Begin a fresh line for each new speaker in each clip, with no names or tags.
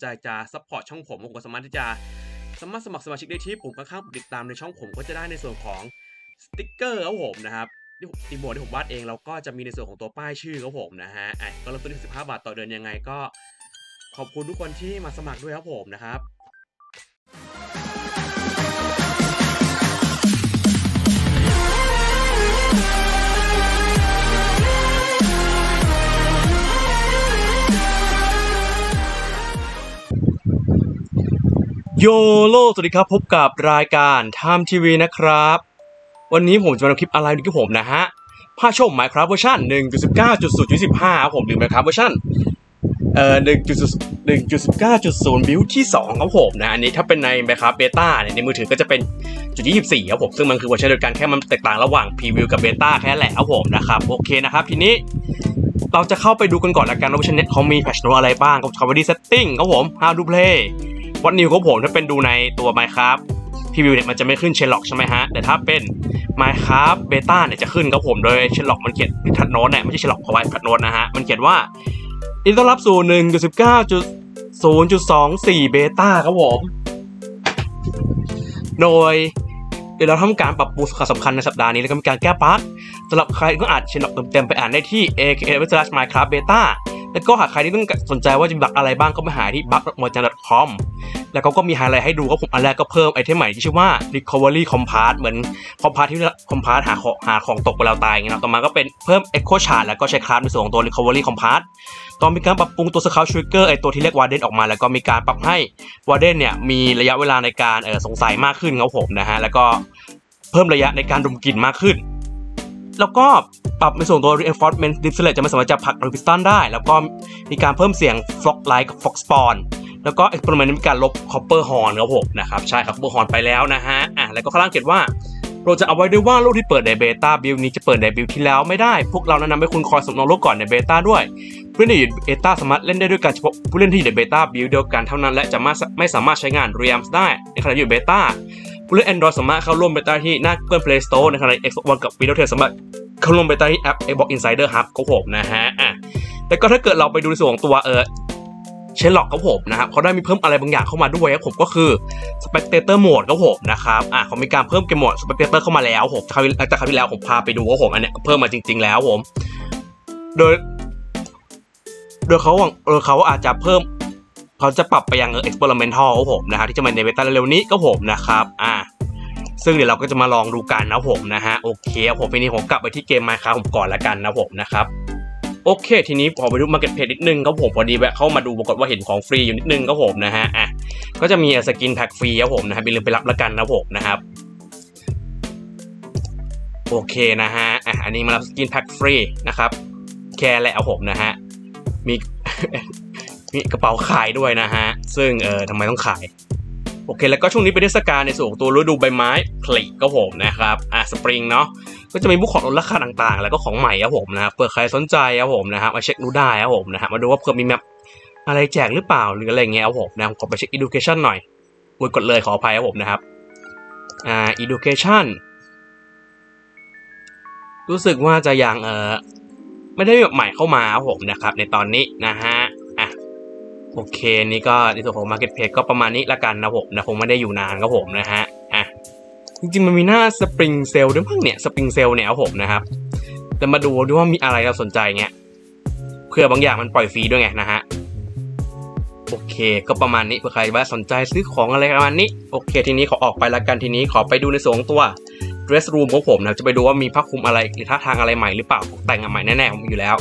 ใจจะซัพพอร์ตช่องผมก็สามารถที่จะสมัครสมาชิกได้ที่ปุ่มข้างๆติดตามในช่องผมก็จะได้ในส่วนของสติ๊กเกอร์ครับผมนะครับอีโมดที่ผมวาดเองแล้วก็จะมีในส่วนของตัวป้ายชื่อครับผมนะฮะก็เริ่มต้นที่15 บาทต่อเดือนยังไงก็ขอบคุณทุกคนที่มาสมัครด้วยครับผมนะครับโยโลสวัสดีครับพบกับรายการไทม์ทีวีนะครับวันนี้ผมจะมาทำคลิปอะไรดูกับผมนะฮะภาคชม Minecraft เวอร์ชัน 1.19.0.15 ครับผมหรือ Minecraft เวอร์ชัน1.19.0 บิลที่2ครับผมนะอันนี้ถ้าเป็นใน Minecraft Beta เนี่ยในมือถือก็จะเป็น .24 ครับผมซึ่งมันคือเวอร์ชันเดียวกันแค่มันแตกต่างระหว่าง Preview กับ Beta แค่แหละครับผมนะครับโอเคนะครับทีนี้เราจะเข้าไปดูกันก่อนละกันว่าเวอร์ชันนี้เขามีแพทช์โน้ตอะไรบ้างก็เข้าไปที่ Setting ครับผม How to Playวัดนิวของผมถ้าเป็นดูในตัว Minecraft Preview เนี่ยมันจะไม่ขึ้น Sherlock ใช่ไหมฮะแต่ถ้าเป็น Minecraft Beta เนี่ยจะขึ้นครับผมโดย Sherlock มันเขียนทัดโน้ตเนี่ยไม่ใช่ Sherlock เอาไว้ทัดโน้ตนะฮะมันเขียนว่าอินต้อนรับสู่ 1.19.0.24 Beta ครับผมโดยเดี๋ยวเราทำการปรับปรุงสำคัญในสัปดาห์นี้แล้วก็มีการแก้บั๊กสำหรับใครก็อาจ Sherlock เต็มๆไปอ่านได้ที่ aka/minecraft-beta แล้วก็หากใครที่ต้องสนใจว่าจะมีบั๊กอะไรบ้างก็ไปหาที่ bug.mojang.com แล้วเขาก็มีไฮไลท์ให้ดูก็ผมอันแรกก็เพิ่มไอเทมใหม่ที่ชื่อว่า recovery compass เหมือน compass ที่ compass หาของตกไปแล้วตายอย่างเงี้ยต่อมาก็เป็นเพิ่ม echo shard แล้วก็ใช้คราฟในส่วนของตัว recovery compass ตอนมีการปรับปรุงตัว scout trigger ไอตัวที่เรียก warden ออกมาแล้วก็มีการปรับให้ warden เนี่ยมีระยะเวลาในการสงสัยมากขึ้นครับผมนะฮะแล้วก็เพิ่มระยะในการดมกลิ่นมากขึ้นแล้วก็ปรับในส่วนตัว reinforcement display จะไม่สามารถจะผลักโดย piston ได้แล้วก็มีการเพิ่มเสียง frog light กับ frog spawn แล้วก็ experiment มีการลบ copper horn ครับผมนะครับใช่ครับ copper horn ไปแล้วนะฮะแล้วก็ข้างล่างเขียนว่าเราจะเอาไว้ด้วยว่าโลกที่เปิดใน beta build นี้จะเปิดใน build ที่แล้วไม่ได้พวกเราแนะนำให้คุณคอยสำรองโลกก่อนใน beta ด้วยเพื่อนที่อยู่ beta สามารถเล่นได้ด้วยกันเฉพาะผู้เล่นที่อยู่ใน beta build เดียวกันเท่านั้นและจะไม่สามารถใช้งาน realms ได้ในขณะอยู่ beta ผู้เล่น Android สามารถเข้าร่วม beta ที่หน้า Google Play Store ในขณะ Xbox One กับ Windows 10สามารถเข้าร่วม beta ที่แอป Xbox Insider Hub ครับผมนะฮะแล้วก็ถ้าเกิดเราไปดูในส่วนของตัวSherlock ครับผมนะครับเขาได้มีเพิ่มอะไรบางอย่างเข้ามาด้วยครับผมก็คือ Spectator Mode ครับผมนะครับเขามีการเพิ่มเกมโหมด Spectator เข้ามาแล้วผมจากคราวที่แล้วผมพาไปดูว่าผมอันเนี้ยเพิ่มมาจริงๆแล้วผมโดยเขาอาจจะเพิ่มเขาจะปรับไปยัง Experimental ครับผมนะครับที่จะมาในเบต้าเร็วๆนี้ก็ผมนะครับซึ่งเดี๋ยวเราก็จะมาลองดูกันนะผมนะฮะโอเคผมทีนี้ผมกลับไปที่เกม Minecraft ผมก่อนละกันนะผมนะครับโอเคทีนี้พอไปดู Market Page นิดนึงครับผมพอดีแวะเข้ามาดูปรากฏว่าเห็นของฟรีอยู่นิดนึงครับผมนะฮะก็จะมีสกินแพ็กฟรีครับผมนะครับอย่าลืมไปรับละกันนะผมนะครับโอเคนะฮะอันนี้มารับสกินแพ็กฟรีนะครับแค่แหละครับผมนะฮะมีกระเป๋าขายด้วยนะฮะซึ่งทำไมต้องขายโอเคแล้วก็ช่วงนี้เป็นเทศกาลในส่วนของตัวฤดูใบไม้ผลิก็ผมนะครับสปริงเนาะก็จะมีพวกของลดราคาต่างๆแล้วก็ของใหม่ครับผมนะครับเผื่อใครสนใจครับผมนะครับมาเช็คดูได้ครับผมนะฮะมาดูว่าเผื่อมีแมปอะไรแจกหรือเปล่าหรืออะไรเงี้ยครับผมนะขอไปเช็ค education หน่อยกดเลยขออภัยครับผมนะครับeducation รู้สึกว่าจะยังไม่ได้แบบใหม่เข้ามาครับผมนะครับในตอนนี้นะฮะโอเคนี่ก็ในส่วนของ Market Page ก็ประมาณนี้ละกันนะผมนะคงไม่ได้อยู่นานครับผมนะฮะจริงๆมันมีหน้า Spring Sale ด้วยมั้งเนี่ย Spring Sale เนี่ยครับผมนะครับแต่มาดูว่ามีอะไรเราสนใจเงี้ยเพื่อบางอย่างมันปล่อยฟรีด้วยไงนะฮะโอเคก็ประมาณนี้เผื่อใครว่าสนใจซื้อของอะไรประมาณนี้โอเคทีนี้ขอออกไปละกันทีนี้ขอไปดูในส่วนของตัว Dress Room ของผมนะจะไปดูว่ามีผ้าคลุมอะไรหรือท่าทางอะไรใหม่หรือเปล่าแต่งใหม่แน่ๆผมอยู่แล้ว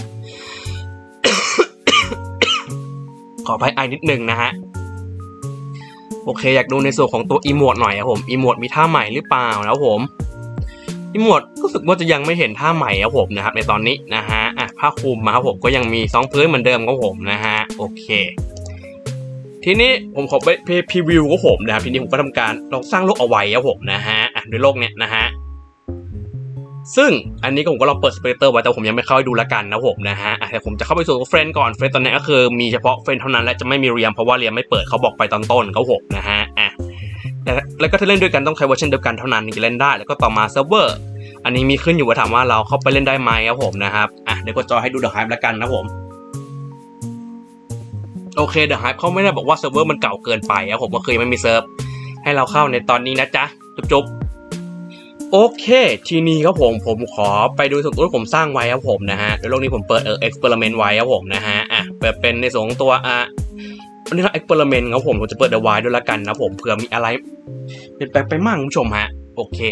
ขออภัยนิดนึงนะฮะโอเคอยากดูในส่วนของตัวอีโมดหน่อยครับผมอีโมดมีท่าใหม่หรือเปล่าแล้วผมอีโมดรู้สึกว่าจะยังไม่เห็นท่าใหม่ครับผมนะครับในตอนนี้นะฮะผ้าคลุมมาครับผมก็ยังมี2พื้นเหมือนเดิมครับผมนะฮะโอเคทีนี้ผมขอไปพรีวิวครับผมนะครับทีนี้ผมก็ทำการลองสร้างโลกเอาไว้ครับผมนะฮะด้วยโลกเนี้ยนะฮะซึ่งอันนี้ผมก็ลองเปิดสเปกเตอร์ไว้แต่ผมยังไม่เข้าไปดูละกันนะผมนะฮะแต่ผมจะเข้าไปสู่เฟรนด์ก่อนเฟรนด์ตอนนี้ก็คือมีเฉพาะเฟรนด์เท่านั้นและจะไม่มีเรียมเพราะว่าเรียมไม่เปิดเขาบอกไปตอนต้นเขาผมนะฮะแล้วก็ถ้าเล่นด้วยกันต้องใช้เวอร์ชันเดียวกันเท่านั้นถึงจะเล่นได้แล้วก็ต่อมาเซิร์ฟเวอร์อันนี้มีขึ้นอยู่ว่าถามว่าเราเข้าไปเล่นได้ไหมครับผมนะครับเดี๋ยวก็จอให้ดูเดอะไฮป์ละกันนะผมโโอเคเดอะไฮป์เขาไม่ได้บอกว่าเซิร์ฟเวอร์มันเก่าเกินไปครับผมก็คือไม่มีเซิร์ฟให้เราเข้าในตอนนี้นะจ๊ะจุ๊บโอเคทีนี้ครับผมขอไปดูส่วนตัวที่ผมสร้างไว้ครับผมนะฮะในโลกนี้ผมเปิดexperiment ไว้ครับผมนะฮะเปิดเป็นในส่วนของตัววันนี้เรา experiment ครับผมจะเปิด the wild ด้วยละกันนะผมเผื่อมีอะไรเปลี่ยนแปลงไปมั่งคุณผู้ชมฮะโอเค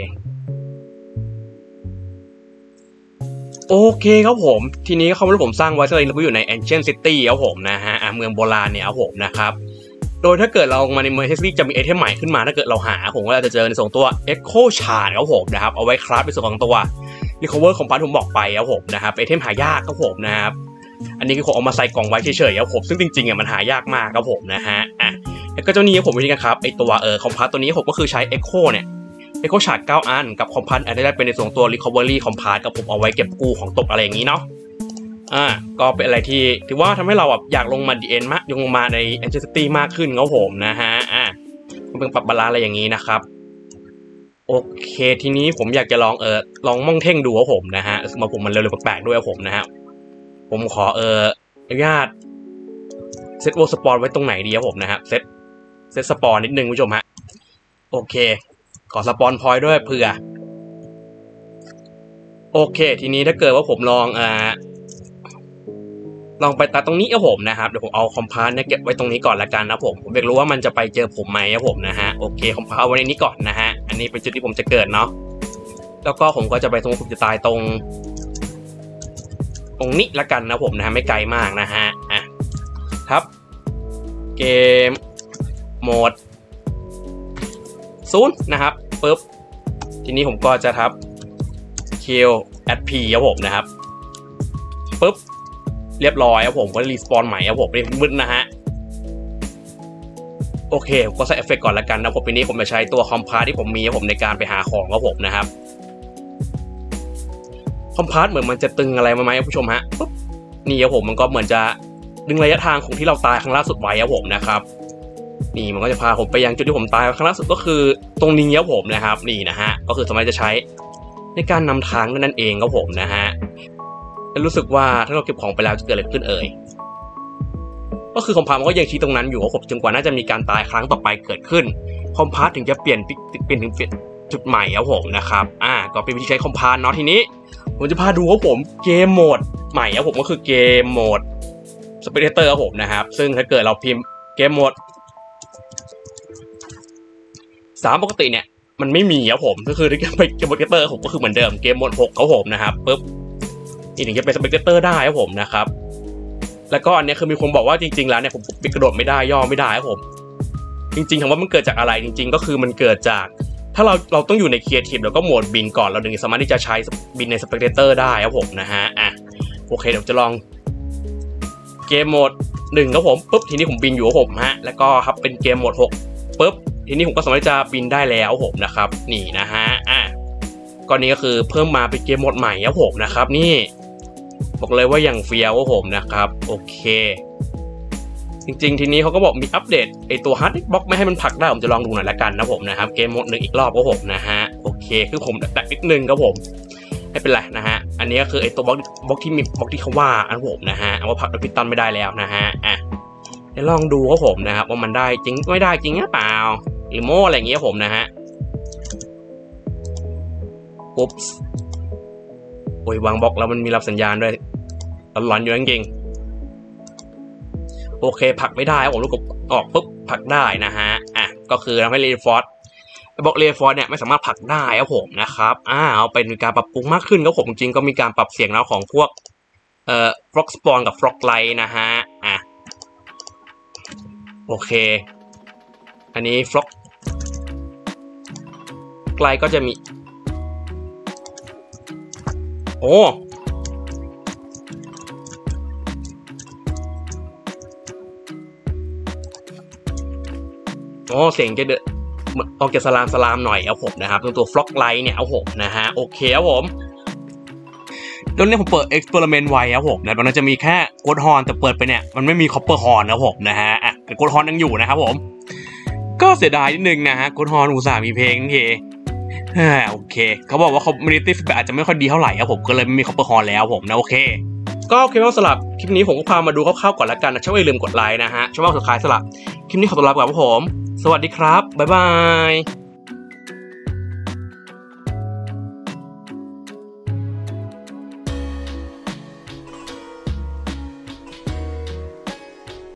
ครับผมทีนี้เขาที่ผมสร้างไว้ตอนนี้เราก็อยู่ใน Ancient City ครับผมนะฮะเมืองโบราณเนี่ยครับผมนะครับโดยถ้าเกิดเรามาในเมือง Ancient City จะมีไอเทมใหม่ขึ้นมาถ้าเกิดเราหาผมก็จะเจอในส่วนตัว Echo Shard ครับผมนะครับเอาไว้คราฟในส่วนของตัว Recover ของพันผมบอกไปครับผมนะครับไอเทมหายากครับผมนะครับอันนี้คือผมเอามาใส่กล่องไว้เฉยๆครับผมซึ่งจริงๆมันหายากมากครับผมนะฮะแล้วก็เจ้านี้ผมวิธีการครับไอตัวคอมพัสตัวนี้ผมก็คือใช้ Echo เนี่ยEcho Shard 9 อันกับคอมพัสอาจจะได้เป็นในส่วนตัว Recovery คอมพัสกับผมเอาไว้เก็บกู้ของตกอะไรอย่างนี้เนาะก็เป็นอะไรที่ถือว่าทำให้เราแบบอยากลงมาดีเอ็นมากลงมาใน Ancient City มากขึ้นครับผมนะฮะมันเป็นปรับบาลานซ์อะไรอย่างนี้นะครับโอเคทีนี้ผมอยากจะลองมองเท่งดูครับผมนะฮะมาผมมันเร็วๆแปลกๆด้วยครับผมนะฮะผมขออนุญาตเซตโวสปอนไว้ตรงไหนดีครับผมนะฮะเซตสปอนนิดนึงผู้ชมฮะโอเคขอสปอนพอยต์ด้วยเผื่อโอเคทีนี้ถ้าเกิดว่าผมลองไปตัดตรงนี้ครับผมนะครับเดี๋ยวผมเอาคอมพาสเนี่ยเก็บไว้ตรงนี้ก่อนละกันนะผมอยากรู้ว่ามันจะไปเจอผมไหมครับผมนะฮะโอเคคอมพาสเอาไว้ในนี้ก่อนนะฮะอันนี้เป็นจุดที่ผมจะเกิดเนาะแล้วก็ผมก็จะไปตรงผมจะตายตรงนี้ละกันนะผมนะฮะไม่ไกลมากนะฮะครับเกมโหมด0นะครับปึ๊บทีนี้ผมก็จะทับ kill at p ครับผมนะครับปึ๊บเรียบร้อยครับผมก็รีสปอนใหม่ครับผมเรียบมึนนะฮะโอเคก็ใส่เอฟเฟกต์ก่อนละกันนะผมปีนี้ผมจะใช้ตัวคอมพาสที่ผมมีครับผมในการไปหาของครับผมนะครับคอมพาสเหมือนมันจะตึงอะไรมาไหมผู้ชมฮะปึ๊บนี่ครับผมมันก็เหมือนจะดึงระยะทางของที่เราตายครั้งล่าสุดไว้ครับผมนะครับนี่มันก็จะพาผมไปยังจุดที่ผมตายครั้งล่าสุดก็คือตรงนี้ครับผมนะครับนี่นะฮะก็คือสามารถจะใช้ในการนำทางนั่นเองครับผมนะฮะรู้สึกว่าถ้าเราเก็บของไปแล้วจะเกิดอะไรขึ้นก็คือคอมพาสมันก็ยังชี้ตรงนั้นอยู่ครับผมจนกว่าน่าจะมีการตายครั้งต่อไปเกิดขึ้นคอมพาสถึงจะเปลี่ยนจุดใหม่ครับผมนะครับก็เป็นวิธีใช้คอมพาสเนาะทีนี้ผมจะพาดูครับผมเกมโหมดใหม่ครับผมก็คือเกมโหมดสเปกเตอร์ครับผมนะครับซึ่งถ้าเกิดเราพิมพ์เกมโหมด3ปกติเนี่ยมันไม่มีครับผมก็คือที่ไปเกมสเปกเตอร์ผมก็คือเหมือนเดิมเกมโหมด6ครับผมนะครับปึ๊บนี่ถึงจะเป็นสเปกเตอร์ได้ครับผมนะครับแล้วก็อันนี้คือมีคนบอกว่าจริงๆแล้วเนี่ยผมปิดกระโดดไม่ได้ย่อไม่ได้ครับผมจริงๆถามว่ามันเกิดจากอะไรจริงๆก็คือมันเกิดจากถ้าเราต้องอยู่ในครีเอทีฟแล้วก็โหมดบินก่อนเราถึงสามารถที่จะใช้บินในสเปกเตอร์ได้ครับผมนะฮะโอเคเดี๋ยวจะลองเกมโหมด1ครับผมปุ๊บทีนี้ผมบินอยู่ครับผมฮะแล้วก็ครับเป็นเกมโหมด6ปุ๊บทีนี้ผมก็สามารถจะบินได้แล้วผมนะครับนี่นะฮะก้อนนี้ก็คือเพิ่มมาเป็นเกมโหมดใหม่ครับผมนะครับนี่บอกเลยว่าอย่างเฟี้ยวครับผมนะครับโอเคจริงๆทีนี้เขาก็บอกมีอัปเดตไอตัวฮาร์ดดิสก์บล็อกไม่ให้มันผลักได้ผมจะลองดูหน่อยละกันนะผมนะครับเกมโหมด1อีกรอบครับผมนะฮะโอเคคือผมดักนิดนึงครับผมไม่เป็นไรนะฮะอันนี้ก็คือไอตัวบล็อกที่มีบล็อกที่เขาว่าอันผมนะฮะเอาว่าผลักโดยพิตตันไม่ได้แล้วนะฮะเดี๋ยวลองดูครับผมนะครับว่ามันได้จริงไม่ได้จริงหรือเปล่าหรือโม่อะไรอย่างเงี้ยผมนะฮะปุ๊บโอ้ยวางบล็อกแล้วมันมีรับสัญญาณด้วยหลอนอยู่จริงโอเคผลักไม่ได้ผมลูกกบออกปุ๊บผลักได้นะฮะก็คือทำให้เรนฟอร์สบล็อกเรนฟอร์สเนี่ยไม่สามารถผลักได้ครับผมนะครับเอาเป็นการปรับปรุงมากขึ้นครับผมจริงก็มีการปรับเสียงแล้วของพวกฟล็อกสปอนกับฟล็อกไลท์นะฮะโอเคอันนี้ฟล็อกไลท์ก็จะมีโอ้เสียงจะออกจากสลามหน่อยครับผมนะครับตัวฟล็อกไลท์เนี่ยเอาผมนะฮะโอเคครับผมตอนนี้ผมเปิด experiment ไว้ครับผมนะตอนนั้นจะมีแค่โกดฮอนแต่เปิดไปเนี่ยมันไม่มีคอปเปอร์ฮอนครับผมนะฮะแต่โกดฮอนยังอยู่นะครับผมก็เสียดายนิดนึงนะฮะโกดฮอนอุตส่าห์มีเพลงโอเคเขาบอกว่า community feedback อาจจะไม่ค่อยดีเท่าไหร่ครับผมก็เลยไม่มีคอปเปอร์ฮอนแล้วผมนะโอเคก็โอเคว่าสำหรับคลิปนี้ผมก็พามาดูคร่าวๆก่อนละกันนะช่วยอย่าลืมกดไลค์นะฮะช่วยว่าสุดท้ายสำหรับคลิปนี้ขอตัวลาไปก่อนครับผมสวัสดีครับบ๊ายบาย